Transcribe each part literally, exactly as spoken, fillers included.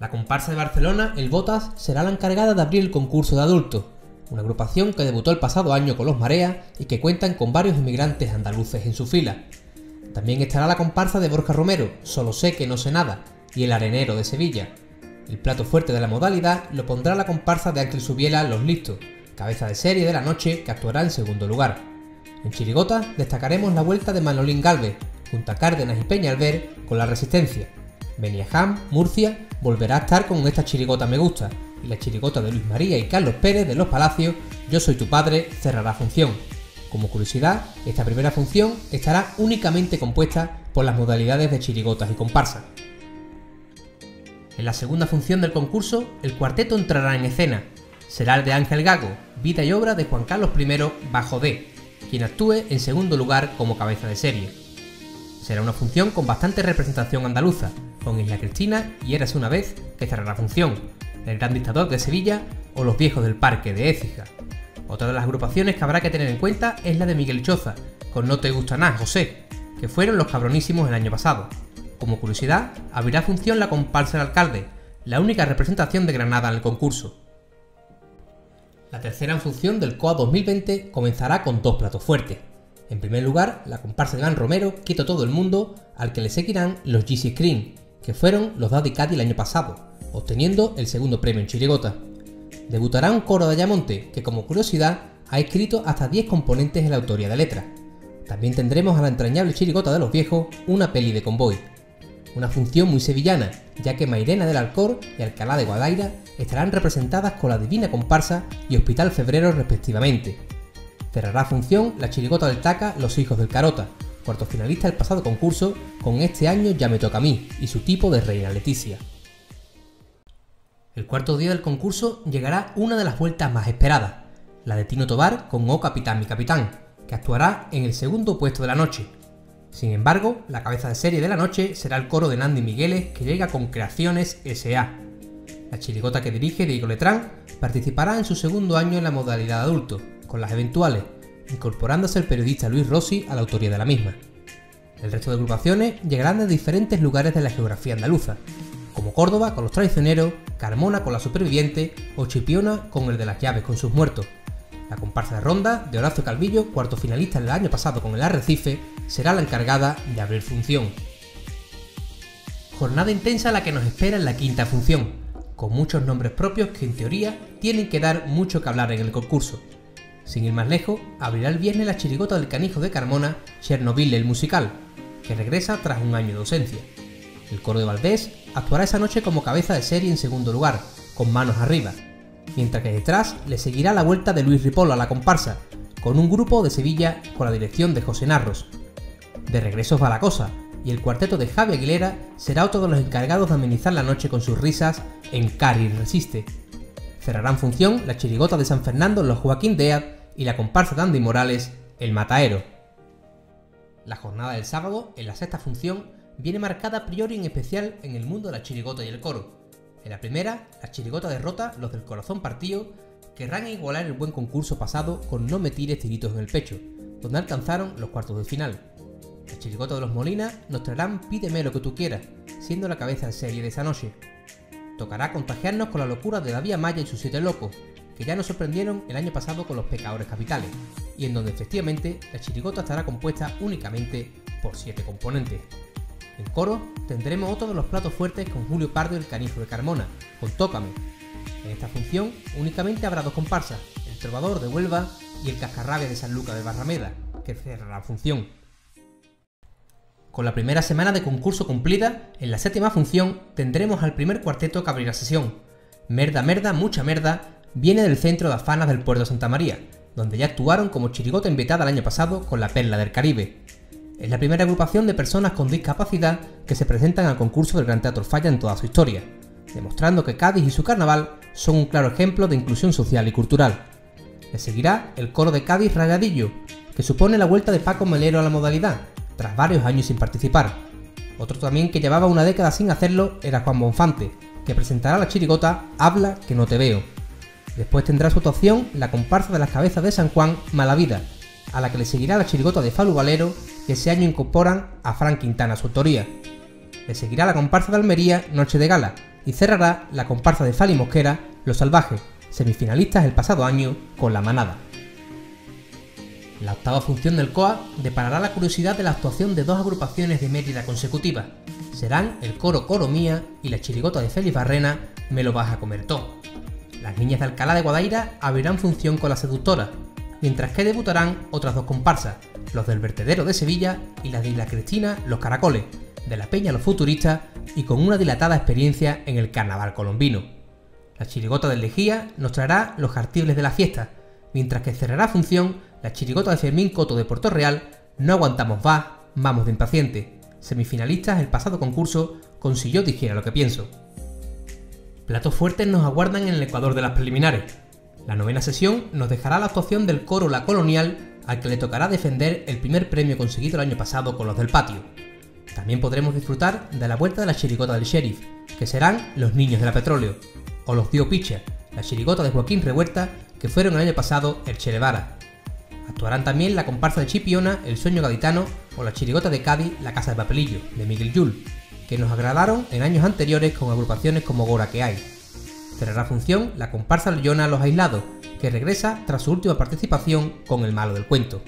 La comparsa de Barcelona, El Botas, será la encargada de abrir el concurso de adultos, una agrupación que debutó el pasado año con los Marea y que cuentan con varios inmigrantes andaluces en su fila. También estará la comparsa de Borja Romero, Solo sé que no sé nada, y El Arenero de Sevilla. El plato fuerte de la modalidad lo pondrá la comparsa de Ángel Subiela, Los Listos, cabeza de serie de la noche, que actuará en segundo lugar. En chirigota destacaremos la vuelta de Manolín Gálvez, junto a Cárdenas y Peñalver con La Resistencia. Beniajam, Murcia, volverá a estar con Esta chirigota me gusta, y la chirigota de Luis María y Carlos Pérez de Los Palacios, Yo soy tu padre, cerrará función. Como curiosidad, esta primera función estará únicamente compuesta por las modalidades de chirigotas y comparsa. En la segunda función del concurso, el cuarteto entrará en escena. Será el de Ángel Gago, vida y obra de Juan Carlos I bajo D, quien actúe en segundo lugar como cabeza de serie. Será una función con bastante representación andaluza, con Isla Cristina y Érase una vez, que cerrará función, El Gran Dictador de Sevilla o Los Viejos del Parque de Écija. Otra de las agrupaciones que habrá que tener en cuenta es la de Miguel Choza, con No te gusta nada, José, que fueron los cabronísimos el año pasado. Como curiosidad, abrirá función la comparsa del Alcalde, la única representación de Granada en el concurso. La tercera función del C O A dos mil veinte comenzará con dos platos fuertes. En primer lugar, la comparsa de Iván Romero, Quito todo el mundo, al que le seguirán los G C Screen, que fueron los Daddy Caddy el año pasado, obteniendo el segundo premio en chirigota. Debutará un coro de Ayamonte, que como curiosidad ha escrito hasta diez componentes en la autoría de letras. También tendremos a la entrañable chirigota de los viejos, Una peli de convoy. Una función muy sevillana, ya que Mairena del Alcor y Alcalá de Guadaira estarán representadas con la Divina Comparsa y Hospital Febrero respectivamente. Cerrará función la chirigota del Taca, Los Hijos del Carota, cuarto finalista del pasado concurso, con Este año ya me toca a mí, y su tipo de Reina Leticia. El cuarto día del concurso llegará una de las vueltas más esperadas, la de Tino Tobar con Oh Capitán mi Capitán, que actuará en el segundo puesto de la noche. Sin embargo, la cabeza de serie de la noche será el coro de Nandi Migueles, que llega con Creaciones S A La chirigota que dirige Diego Letrán participará en su segundo año en la modalidad adulto, con las eventuales, incorporándose el periodista Luis Rossi a la autoría de la misma. El resto de agrupaciones llegarán de diferentes lugares de la geografía andaluza, como Córdoba con Los Traicioneros, Carmona con La Superviviente o Chipiona con El de las Llaves con sus muertos. La comparsa de Ronda, de Horacio Calvillo, cuarto finalista el año pasado con El Arrecife, será la encargada de abrir función. Jornada intensa la que nos espera en la quinta función, con muchos nombres propios que en teoría tienen que dar mucho que hablar en el concurso. Sin ir más lejos, abrirá el viernes la chirigota del Canijo de Carmona, Chernobyl el musical, que regresa tras un año de ausencia. El coro de Valdés actuará esa noche como cabeza de serie en segundo lugar, con Manos arriba, mientras que detrás le seguirá la vuelta de Luis Ripoll a la comparsa, con un grupo de Sevilla con la dirección de José Narros. De regreso va la cosa, y el cuarteto de Javi Aguilera será otro de los encargados de amenizar la noche con sus risas en Cari Resiste. Cerrarán función la chirigota de San Fernando, Los Joaquín Dead, y la comparsa de Andy Morales, El Mataero. La jornada del sábado, en la sexta función, viene marcada a priori en especial en el mundo de la chirigota y el coro. En la primera, la chirigota de Rota, Los del Corazón Partido, querrán igualar el buen concurso pasado con No me tires tiritos en el pecho, donde alcanzaron los cuartos de final. La chirigota de los Molina nos traerán Pídeme lo que tú quieras, siendo la cabeza de serie de esa noche. Tocará contagiarnos con la locura de David Amaya y sus siete locos, que ya nos sorprendieron el año pasado con Los Pecadores Capitales, y en donde efectivamente la chirigota estará compuesta únicamente por siete componentes. En coro tendremos otro de los platos fuertes con Julio Pardo y el Canijo de Carmona, con Tócame. En esta función únicamente habrá dos comparsas, el Trovador de Huelva y el Cascarrabia de San Lucas de Barrameda, que cerrará la función. Con la primera semana de concurso cumplida, en la séptima función tendremos al primer cuarteto que abrirá sesión. Merda, merda, mucha merda viene del Centro de Afanas del Puerto de Santa María, donde ya actuaron como chirigota invitada el año pasado con La Perla del Caribe. Es la primera agrupación de personas con discapacidad que se presentan al concurso del Gran Teatro Falla en toda su historia, demostrando que Cádiz y su carnaval son un claro ejemplo de inclusión social y cultural. Le seguirá el coro de Cádiz Rayadillo, que supone la vuelta de Paco Melero a la modalidad, tras varios años sin participar. Otro también que llevaba una década sin hacerlo era Juan Bonfante, que presentará la chirigota Habla que no te veo. Después tendrá su actuación la comparsa de las cabezas de San Juan, Mala Vida, a la que le seguirá la chirigota de Falu Valero, que ese año incorporan a Fran Quintana a su autoría. Le seguirá la comparsa de Almería, Noche de Gala, y cerrará la comparsa de Fali Mosquera, Los Salvajes, semifinalistas el pasado año con La Manada. La octava función del C O A deparará la curiosidad de la actuación de dos agrupaciones de Mérida consecutivas. Serán el coro Coro Mía y la chirigota de Félix Barrena, Me lo vas a comer todo. Las niñas de Alcalá de Guadaira abrirán función con La Seductora, mientras que debutarán otras dos comparsas, los del Vertedero de Sevilla y la de Isla Cristina Los Caracoles, de la Peña Los Futuristas y con una dilatada experiencia en el carnaval colombino. La chirigota del Lejía nos traerá Los Jartibles de la Fiesta, mientras que cerrará función la chirigota de Fermín Coto de Puerto Real, No aguantamos más, vamos de impaciente, semifinalistas el pasado concurso con Si yo dijera lo que pienso. Platos fuertes nos aguardan en el Ecuador de las preliminares. La novena sesión nos dejará la actuación del coro La Colonial, al que le tocará defender el primer premio conseguido el año pasado con los del patio. También podremos disfrutar de la vuelta de la chirigota del Sheriff, que serán Los Niños de la Petróleo, o Los Tío Picha, la chirigota de Joaquín Rehuerta, que fueron el año pasado el Cherevara. Actuarán también la comparsa de Chipiona, El Sueño Gaditano, o la chirigota de Cádiz, La Casa de Papelillo, de Miguel Yul, que nos agradaron en años anteriores con agrupaciones como Gora que hay. Cerrará función la comparsa Leyona Los Aislados, que regresa tras su última participación con El Malo del Cuento.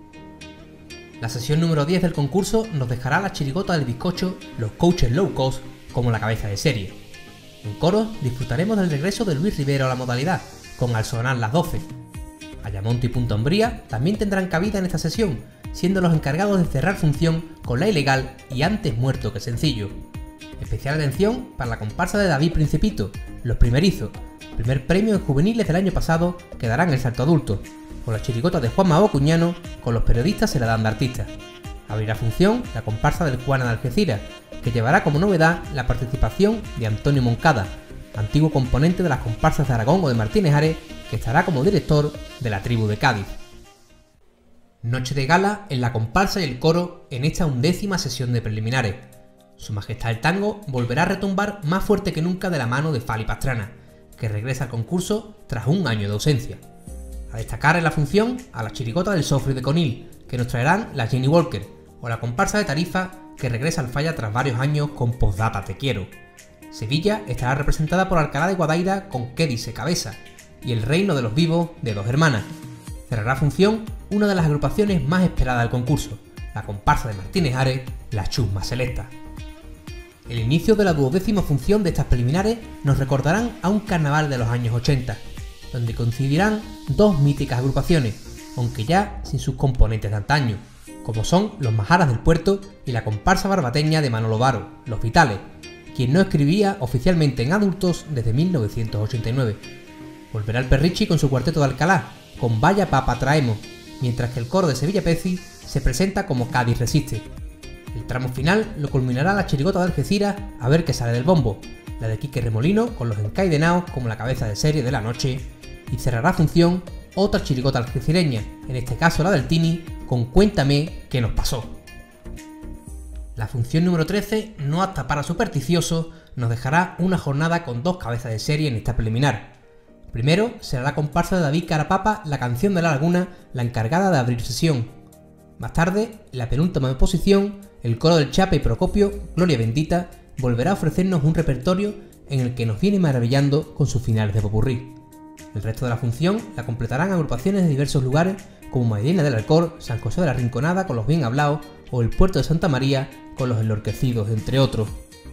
La sesión número diez del concurso nos dejará la chirigota del bizcocho Los Coaches Low Cost como la cabeza de serie. En coros disfrutaremos del regreso de Luis Rivero a la modalidad, con Al sonar las doce. Ayamonte y Punta Umbría también tendrán cabida en esta sesión, siendo los encargados de cerrar función con La Ilegal y Antes muerto que sencillo. Especial atención para la comparsa de David Principito, Los Primerizos, primer premio en juveniles del año pasado que darán el salto adulto, o la chirigota de Juanma Bocuñano, Con los periodistas se la dan de artistas. Abrirá función la comparsa del Juana de Algeciras, que llevará como novedad la participación de Antonio Moncada, antiguo componente de las comparsas de Aragón o de Martínez Ares, que estará como director de La Tribu de Cádiz. Noche de gala en la comparsa y el coro en esta undécima sesión de preliminares. Su Majestad el Tango volverá a retumbar más fuerte que nunca de la mano de Fali Pastrana, que regresa al concurso tras un año de ausencia. A destacar en la función a la chirigota del Sofri de Conil, que nos traerán la Jenny Walker, o la comparsa de Tarifa, que regresa al Falla tras varios años con Postdata Te Quiero. Sevilla estará representada por Alcalá de Guadaira con Qué dice Cabeza, y El Reino de los Vivos de Dos Hermanas. Cerrará función una de las agrupaciones más esperadas del concurso, la comparsa de Martínez Ares, La Chusma Selecta. El inicio de la duodécima función de estas preliminares nos recordarán a un carnaval de los años ochenta, donde coincidirán dos míticas agrupaciones, aunque ya sin sus componentes de antaño, como son los Majaras del Puerto y la comparsa barbateña de Manolo Varo, Los Vitales, quien no escribía oficialmente en adultos desde mil novecientos ochenta y nueve. Volverá el Perrichi con su cuarteto de Alcalá, con Vaya Papa Traemos, mientras que el coro de Sevilla Peci se presenta como Cádiz Resiste. El tramo final lo culminará la chirigota de Algeciras A ver qué sale del bombo, la de Quique Remolino con los Encaidenaos como la cabeza de serie de la noche, y cerrará función otra chirigota algecireña, en este caso la del Tini, con Cuéntame qué nos pasó. La función número trece, no apta para supersticiosos, nos dejará una jornada con dos cabezas de serie en esta preliminar. Primero será la comparsa de David Carapapa, La Canción de la Laguna, la encargada de abrir sesión. Más tarde, en la penúltima posición, el coro del Chape y Procopio, Gloria Bendita, volverá a ofrecernos un repertorio en el que nos viene maravillando con sus finales de popurrí. El resto de la función la completarán agrupaciones de diversos lugares como Mairena del Alcor, San José de la Rinconada con los Bien Hablados o el Puerto de Santa María con los Enlorquecidos, entre otros.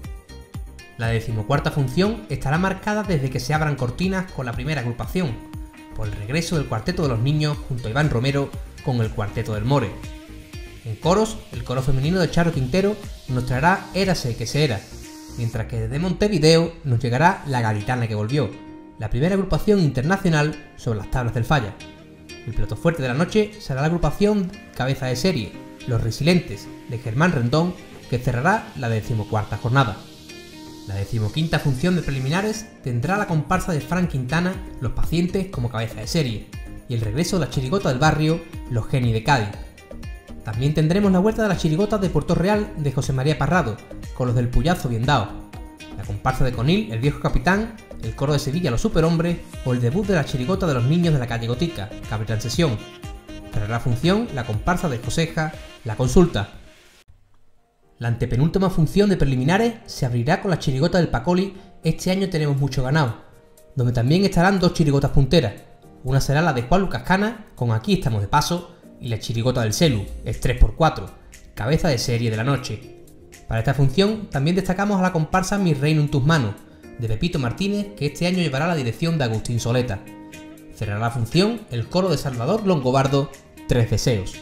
La decimocuarta función estará marcada desde que se abran cortinas con la primera agrupación, por el regreso del Cuarteto de los Niños junto a Iván Romero con el Cuarteto del More. En coros, el coro femenino de Charo Quintero nos traerá Érase que se era, mientras que desde Montevideo nos llegará La Gaditana que volvió, la primera agrupación internacional sobre las tablas del Falla. El plato fuerte de la noche será la agrupación Cabeza de Serie, Los Resilientes, de Germán Rendón, que cerrará la decimocuarta jornada. La decimoquinta función de preliminares tendrá la comparsa de Fran Quintana, Los Pacientes como cabeza de serie, y el regreso de la chirigota del barrio, Los Geni de Cádiz. También tendremos la vuelta de las chirigotas de Puerto Real de José María Parrado, con los del Puyazo bien dado, la comparsa de Conil, El Viejo Capitán, el coro de Sevilla, Los Superhombres, o el debut de la chirigota de los niños de la calle Gotica, Capitán Sesión. Cerrará función la comparsa de Joseja, La Consulta. La antepenúltima función de preliminares se abrirá con la chirigota del Pacoli este año tenemos mucho ganado, donde también estarán dos chirigotas punteras. Una será la de Juan Lucas Cana, con Aquí estamos de paso, y la chirigota del Celu, el tres por cuatro, cabeza de serie de la noche. Para esta función también destacamos a la comparsa Mi reino en tus manos, de Pepito Martínez, que este año llevará la dirección de Agustín Soleta. Cerrará la función el coro de Salvador Longobardo, Tres deseos.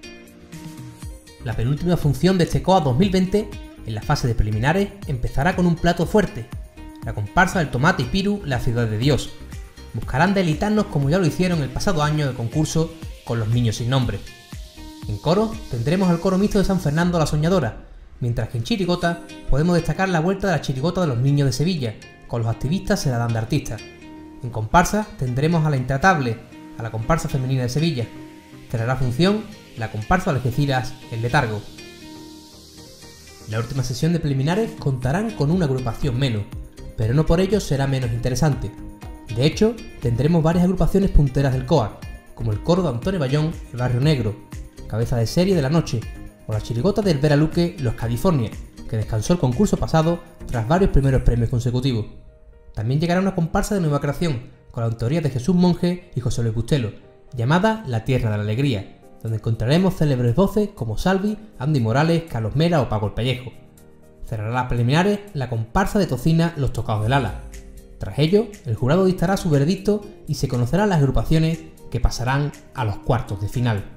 La penúltima función de este C O A dos mil veinte, en la fase de preliminares, empezará con un plato fuerte, la comparsa del Tomate y Piru, La ciudad de Dios. Buscarán deleitarnos como ya lo hicieron el pasado año de concurso con Los niños sin nombre. En coro tendremos al coro mixto de San Fernando La Soñadora, mientras que en chirigota podemos destacar la vuelta de la chirigota de los niños de Sevilla, con Los activistas se la dan de artistas. En comparsa tendremos a La Intratable, a la comparsa femenina de Sevilla. Cerrará función la comparsa de Algeciras, El Letargo. La última sesión de preliminares contarán con una agrupación menos, pero no por ello será menos interesante. De hecho, tendremos varias agrupaciones punteras del C O A, como el coro de Antonio Bayón, El Barrio Negro, cabeza de serie de la noche, o la chirigota del Vera Luque, Los California, que descansó el concurso pasado tras varios primeros premios consecutivos. También llegará una comparsa de nueva creación, con la autoría de Jesús Monge y José Luis Bustelo, llamada La Tierra de la Alegría, donde encontraremos célebres voces como Salvi, Andy Morales, Carlos Mera o Paco el Pellejo. Cerrará las preliminares la comparsa de Tocina Los Tocados del Ala. Tras ello, el jurado dictará su veredicto y se conocerán las agrupaciones que pasarán a los cuartos de final.